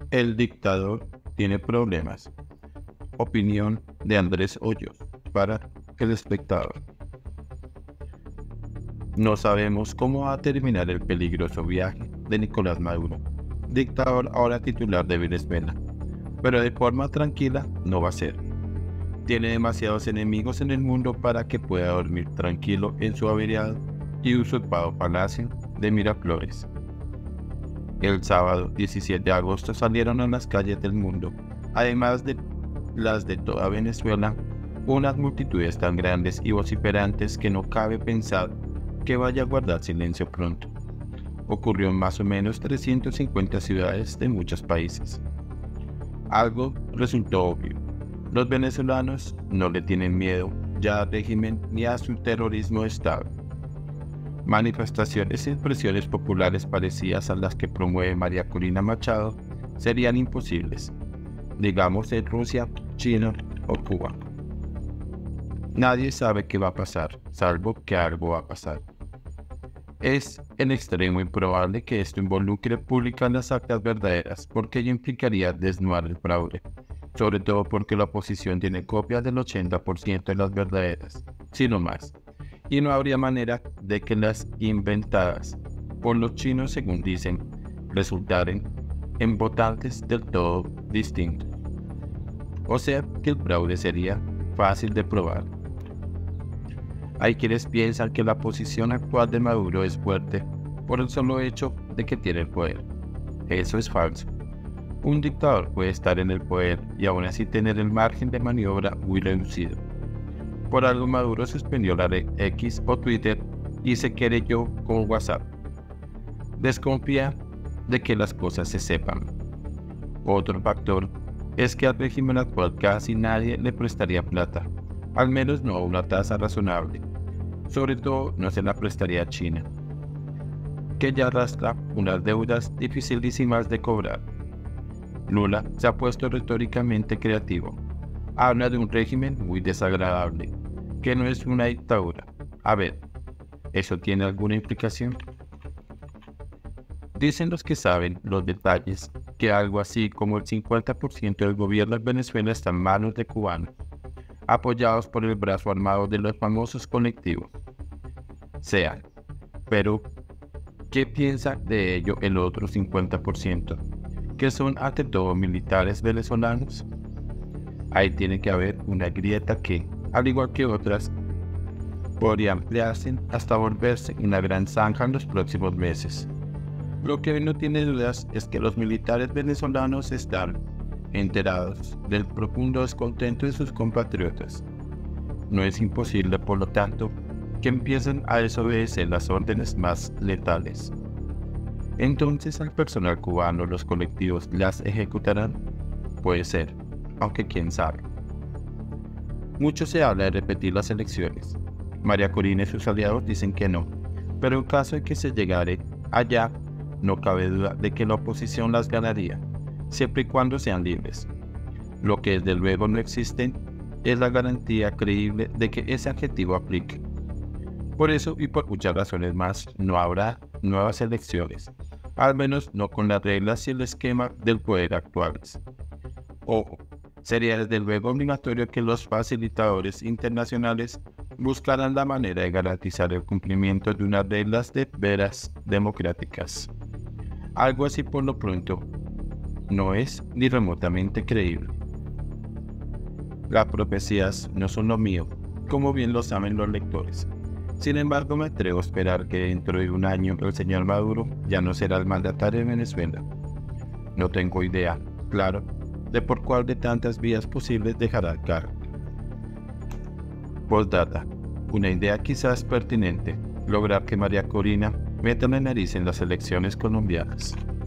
El dictador tiene problemas. Opinión de Andrés Hoyos para El Espectador. No sabemos cómo va a terminar el peligroso viaje de Nicolás Maduro, dictador ahora titular de Venezuela, pero de forma tranquila no va a ser. Tiene demasiados enemigos en el mundo para que pueda dormir tranquilo en su averiado y usurpado palacio de Miraflores. El sábado 17 de agosto salieron a las calles del mundo, además de las de toda Venezuela, unas multitudes tan grandes y vociferantes que no cabe pensar que vaya a guardar silencio pronto. Ocurrió en más o menos 350 ciudades de muchos países. Algo resultó obvio. Los venezolanos no le tienen miedo ya al régimen ni a su terrorismo de Estado. Manifestaciones y expresiones populares parecidas a las que promueve María Corina Machado serían imposibles, digamos en Rusia, China o Cuba. Nadie sabe qué va a pasar, salvo que algo va a pasar. Es en extremo improbable que esto involucre publicar las actas verdaderas, porque ello implicaría desnudar el fraude, sobre todo porque la oposición tiene copias del 80% de las verdaderas, si no más. Y no habría manera de que las inventadas por los chinos, según dicen, resultaren en votantes del todo distintos. O sea que el fraude sería fácil de probar. Hay quienes piensan que la posición actual de Maduro es fuerte por el solo hecho de que tiene el poder. Eso es falso. Un dictador puede estar en el poder y aún así tener el margen de maniobra muy reducido. Por algo Maduro suspendió la red X o Twitter y se querelló con WhatsApp. Desconfía de que las cosas se sepan. Otro factor es que al régimen actual casi nadie le prestaría plata, al menos no a una tasa razonable. Sobre todo no se la prestaría a China, que ya arrastra unas deudas dificilísimas de cobrar. Lula se ha puesto retóricamente creativo. Habla de un régimen muy desagradable, que no es una dictadura. A ver, ¿eso tiene alguna implicación? Dicen los que saben los detalles que algo así como el 50% del gobierno de Venezuela está en manos de cubanos, apoyados por el brazo armado de los famosos colectivos. Sean, pero ¿qué piensa de ello el otro 50%, que son ante todo militares venezolanos? Ahí tiene que haber una grieta que, al igual que otras, podría ampliarse hasta volverse una gran zanja en los próximos meses. Lo que hoy no tiene dudas es que los militares venezolanos están enterados del profundo descontento de sus compatriotas. No es imposible, por lo tanto, que empiecen a desobedecer las órdenes más letales. Entonces, al personal cubano, los colectivos las ejecutarán. Puede ser, aunque quién sabe. Mucho se habla de repetir las elecciones. María Corina y sus aliados dicen que no, pero en caso de que se llegare allá, no cabe duda de que la oposición las ganaría, siempre y cuando sean libres. Lo que desde luego no existe es la garantía creíble de que ese adjetivo aplique. Por eso y por muchas razones más, no habrá nuevas elecciones, al menos no con las reglas y el esquema del poder actuales. Ojo, sería desde luego obligatorio que los facilitadores internacionales buscaran la manera de garantizar el cumplimiento de unas reglas de veras democráticas. Algo así por lo pronto no es ni remotamente creíble. Las profecías no son lo mío, como bien lo saben los lectores. Sin embargo, me atrevo a esperar que dentro de un año el señor Maduro ya no será el mandatario de Venezuela. No tengo idea, claro, de por cuál de tantas vías posibles dejará el cargo. Postdata. Una idea quizás pertinente: lograr que María Corina meta la nariz en las elecciones colombianas.